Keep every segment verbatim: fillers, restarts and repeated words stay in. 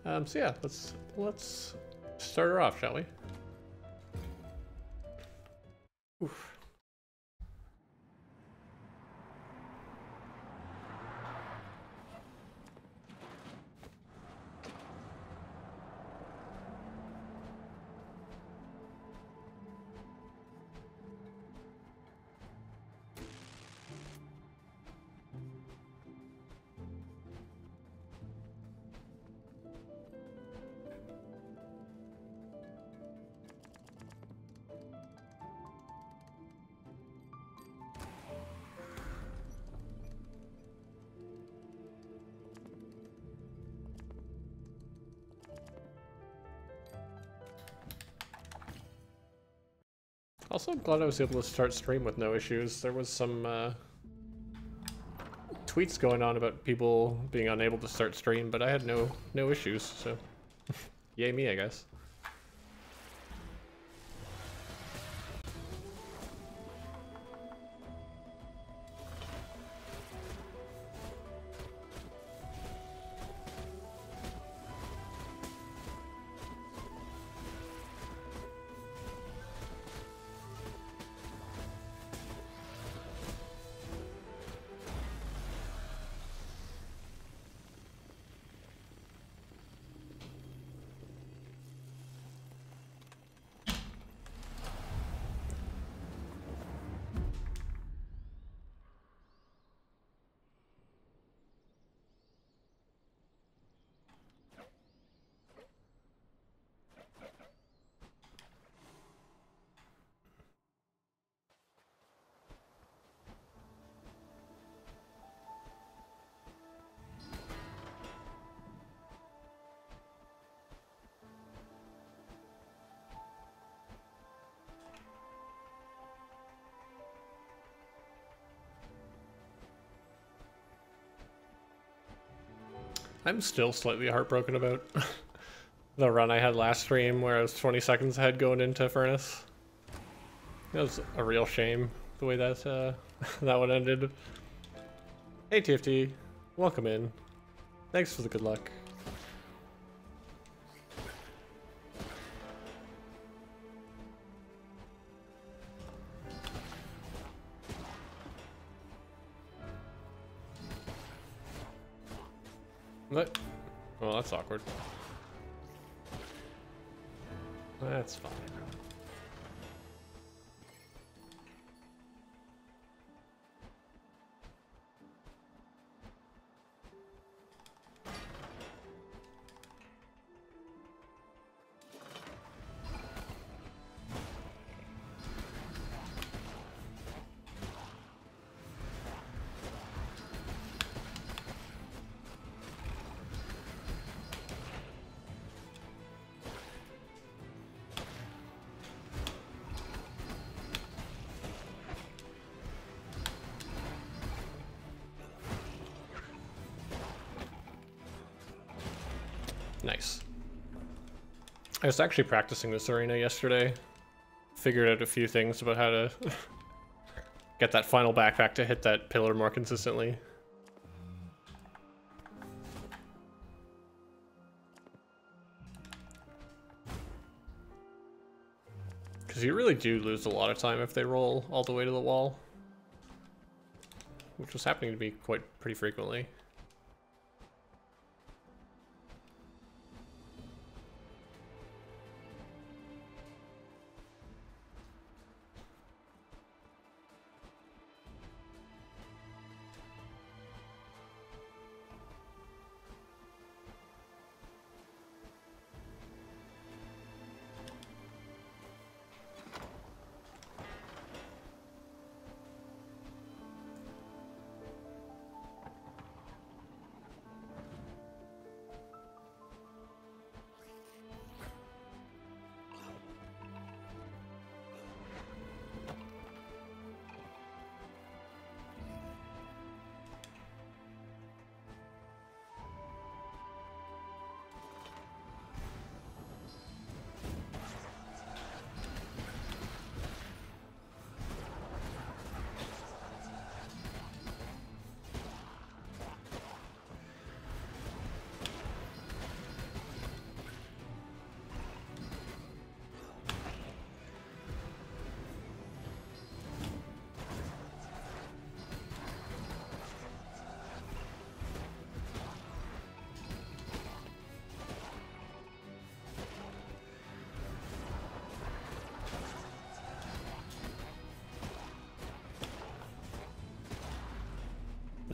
Um, so yeah, let's let's start her off, shall we? Oof. Also, I'm glad I was able to start stream with no issues. There was some uh, tweets going on about people being unable to start stream, but I had no no issues, so yay me, I guess. I'm still slightly heartbroken about the run I had last stream where I was twenty seconds ahead going into Furnace. It was a real shame the way that uh, that one ended. Hey T F T, welcome in. Thanks for the good luck. What? Well, that's awkward. That's fine. Nice. I was actually practicing this arena yesterday. Figured out a few things about how to get that final backpack to hit that pillar more consistently. Because you really do lose a lot of time if they roll all the way to the wall. Which was happening to me quite pretty frequently.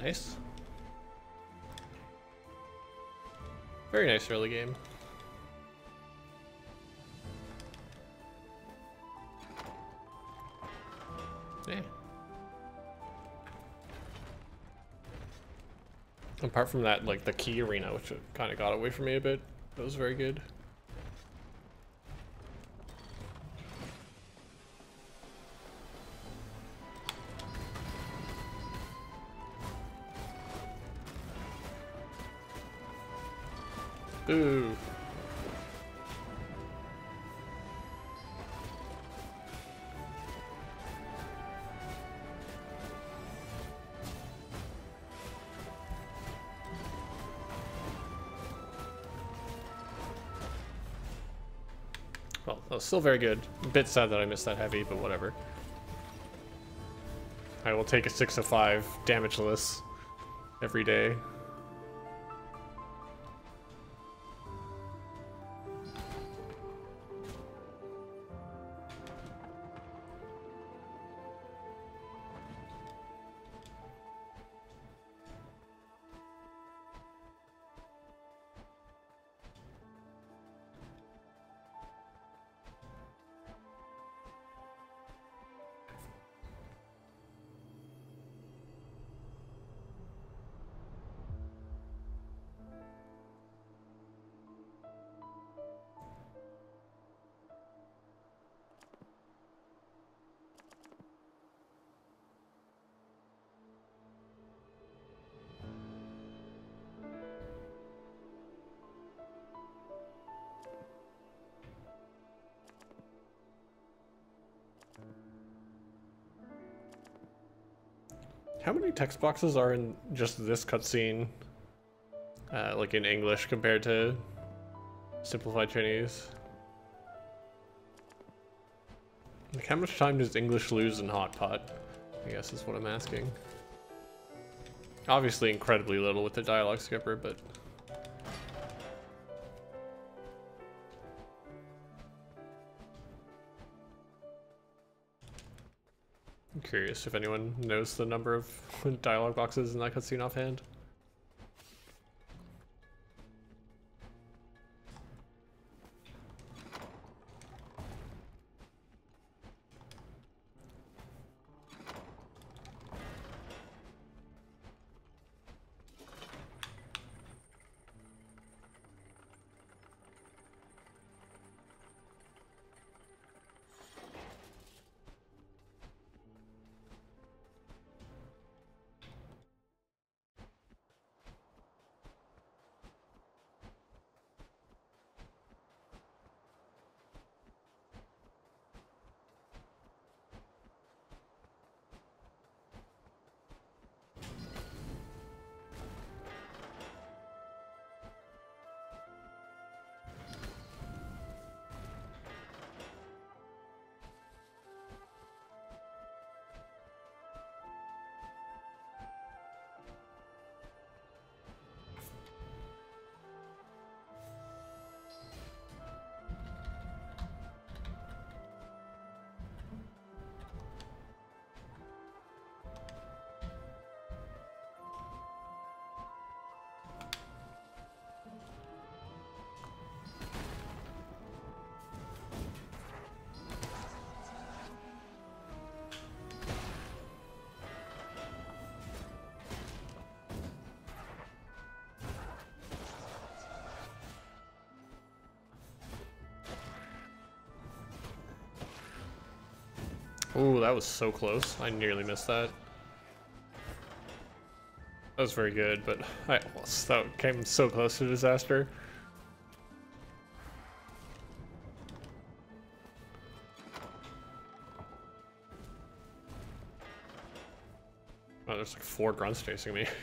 Nice. Very nice early game. Yeah. Apart from that, like the key arena, which kind of got away from me a bit, that was very good. Ooh. Well, that was still very good. A bit sad that I missed that heavy, but whatever. I will take a six of five damageless every day. How many text boxes are in just this cutscene, uh, like in English compared to simplified Chinese? Like, how much time does English lose in Hot Pot? I guess is what I'm asking. Obviously incredibly little with the dialogue skipper, but... I'm curious if anyone knows the number of dialogue boxes in that cutscene offhand. Ooh, that was so close. I nearly missed that. That was very good, but I almost that came so close to disaster. Oh, there's like four grunts chasing me.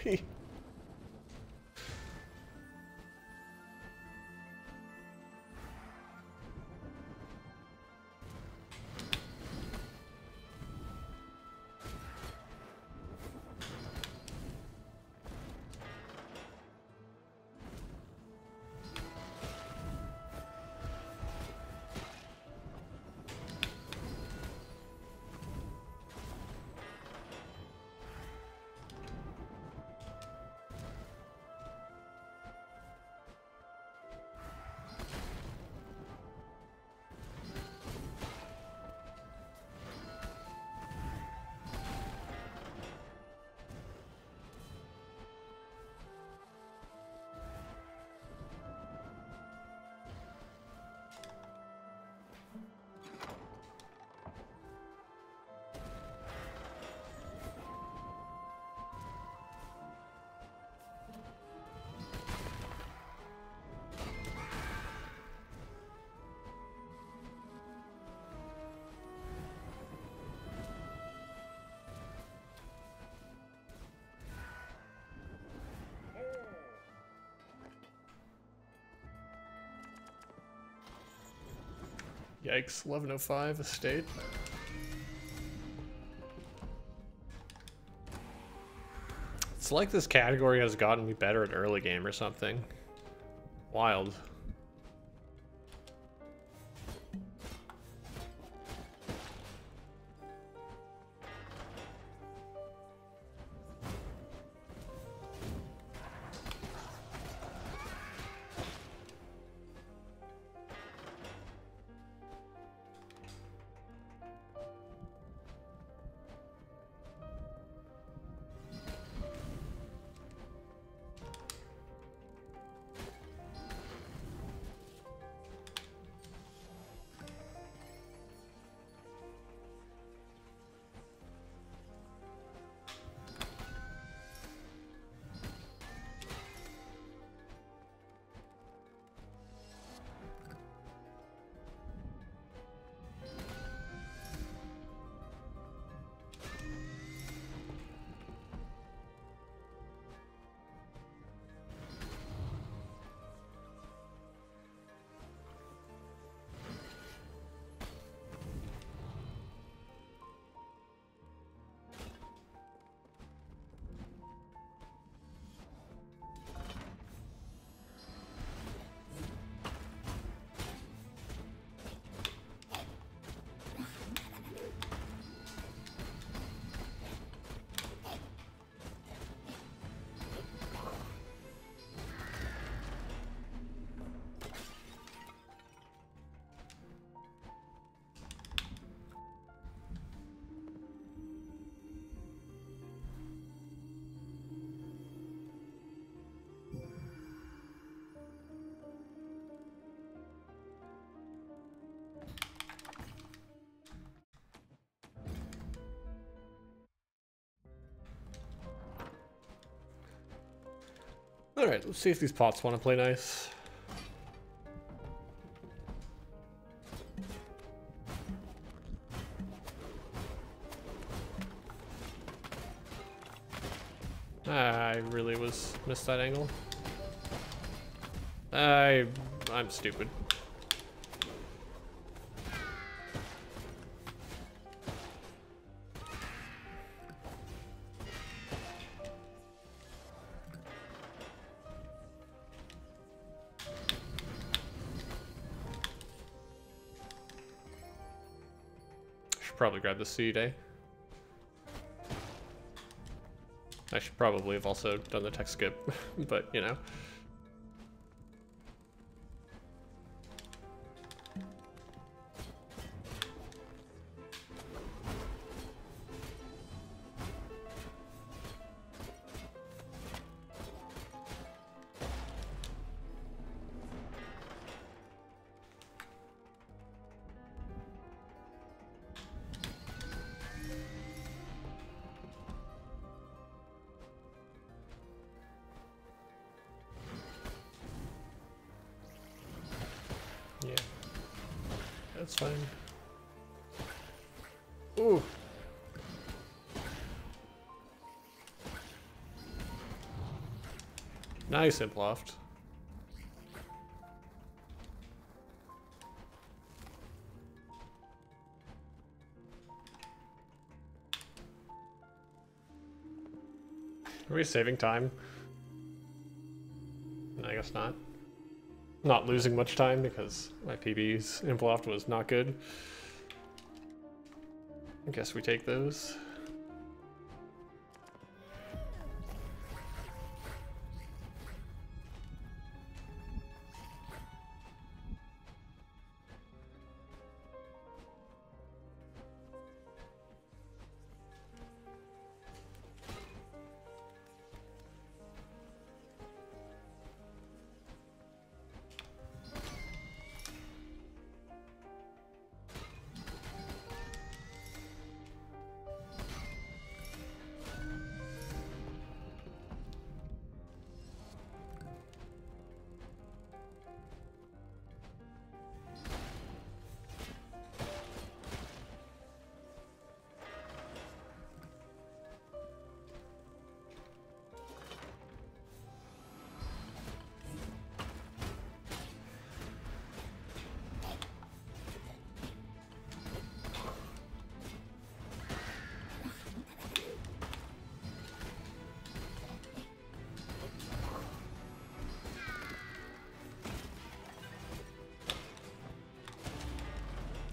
Yikes, eleven oh five estate. It's like this category has gotten me better at early game or something. Wild. Alright, let's see if these pots want to play nice. I really was missed that angle. I I'm stupid. Probably grab the seed, eh? I should probably have also done the tech skip, but you know. Yeah, that's fine. Ooh. Nice Imploft. Are we saving time? I guess not. Not losing much time because my P B's Imploft was not good. I guess we take those.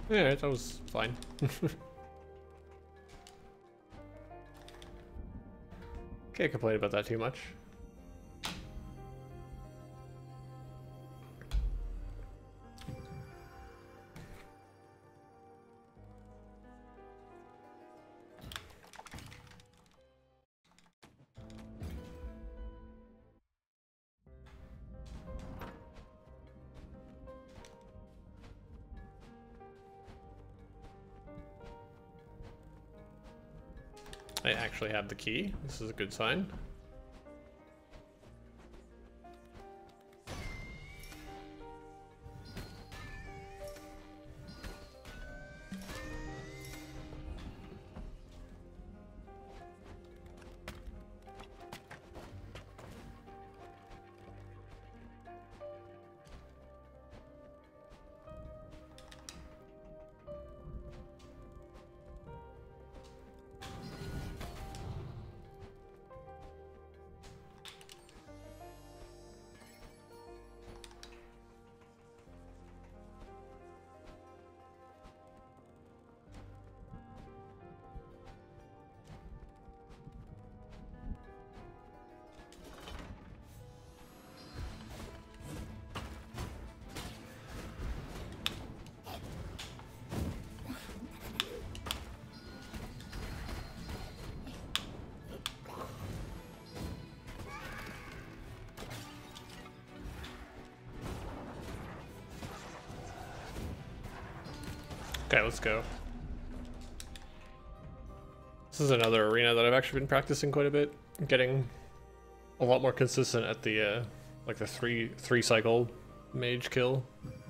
Yeah, that was fine. Can't complain about that too much. I actually have the key. This is a good sign. Okay, let's go. This is another arena that I've actually been practicing quite a bit, getting a lot more consistent at the uh, like the three three cycle mage kill.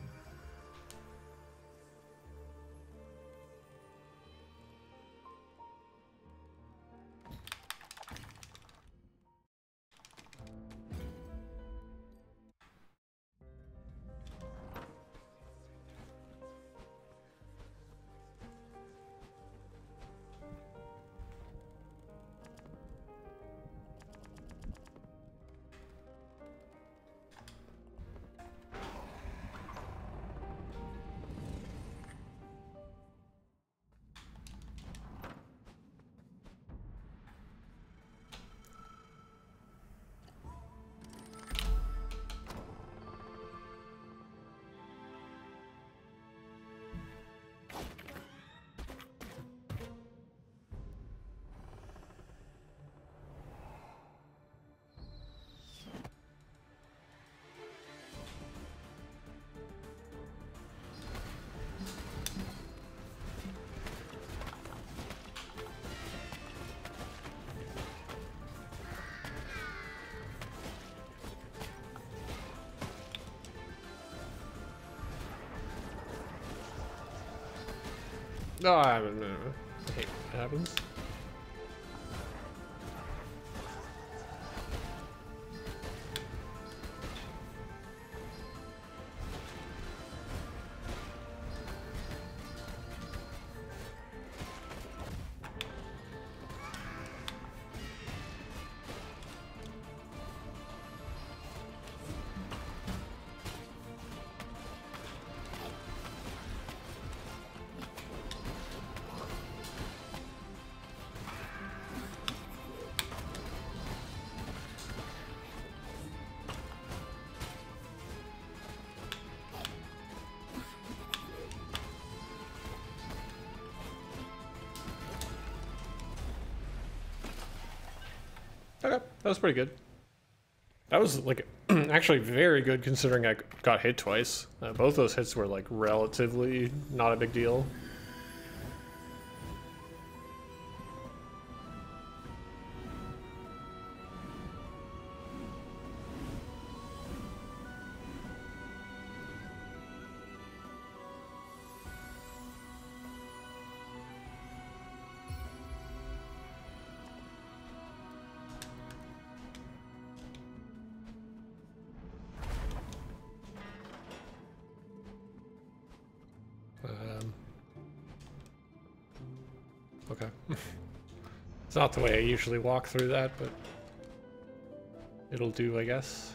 No, oh, I don't know. I hate when it happens. Okay, that was pretty good. That was like actually very good considering I got hit twice. Uh, both those hits were like relatively not a big deal. Um, okay. It's not the way I usually walk through that, but it'll do, I guess.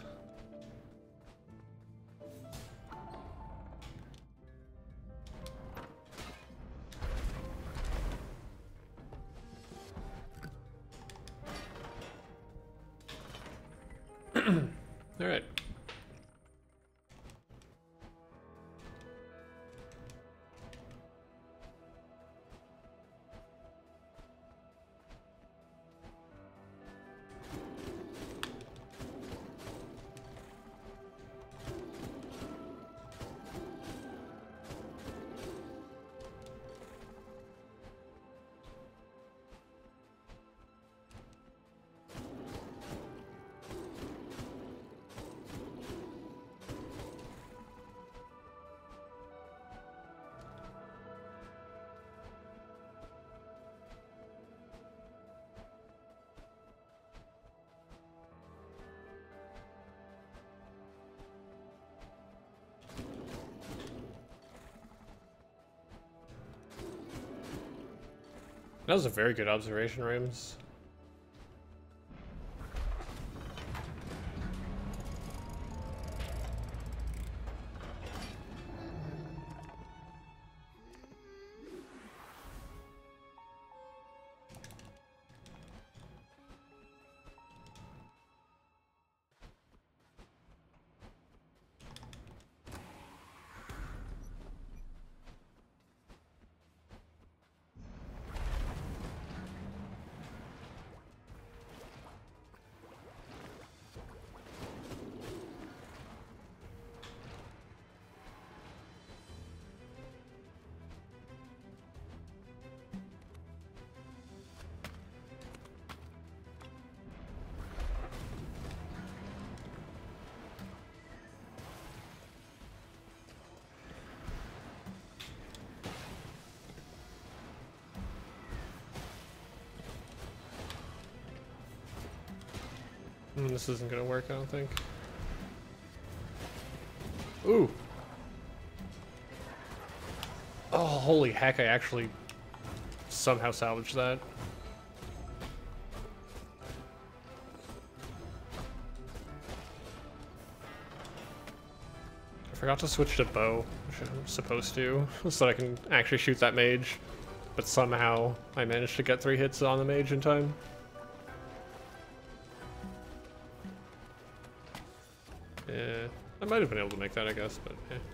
Alright. That was a very good observation, Rams. Mm, this isn't gonna work, I don't think. Ooh! Oh, holy heck, I actually somehow salvaged that. I forgot to switch to bow, which I'm supposed to, so that I can actually shoot that mage. But somehow I managed to get three hits on the mage in time. Yeah, I might have been able to make that, I guess, but yeah.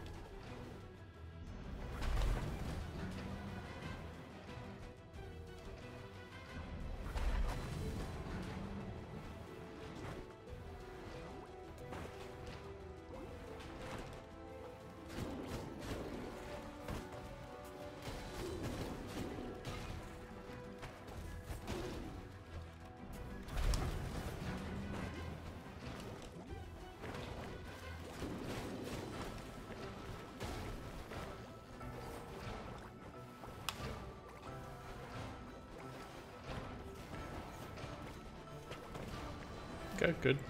Okay, good.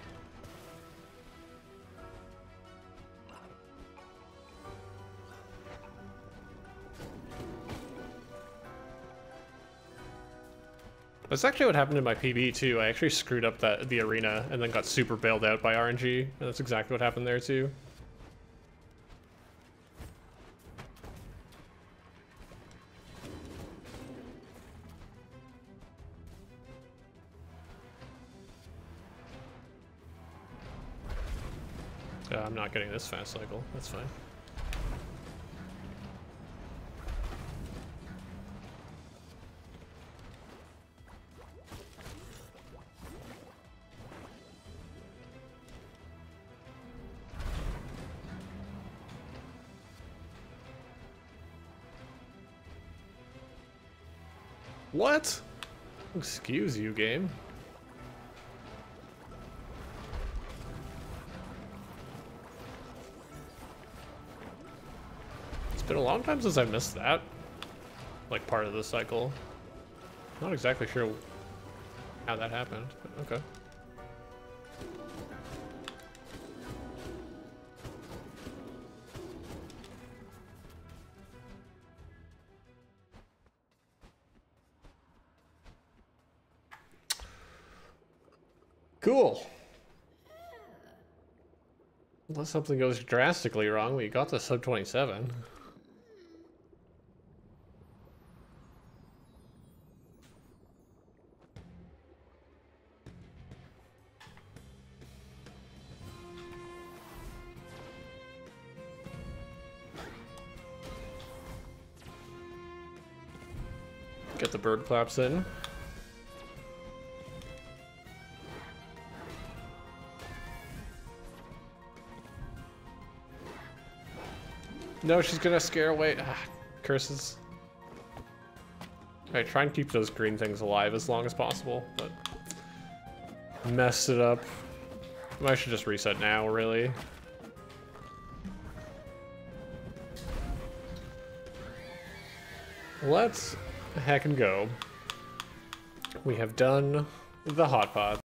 That's actually what happened in my P B too. I actually screwed up that the arena and then got super bailed out by R N G, and that's exactly what happened there too. Uh, I'm not getting this fast cycle, that's fine. What? Excuse you, game. It's been a long time since I missed that, like, part of the cycle. Not exactly sure how that happened, but okay. Cool. Unless something goes drastically wrong, we got the sub twenty-seven. Get the bird claps in. No, she's gonna scare away. Ah, curses. Alright, try and keep those green things alive as long as possible, but messed it up. I should just reset now, really. Let's heck and go. We have done the hot pot.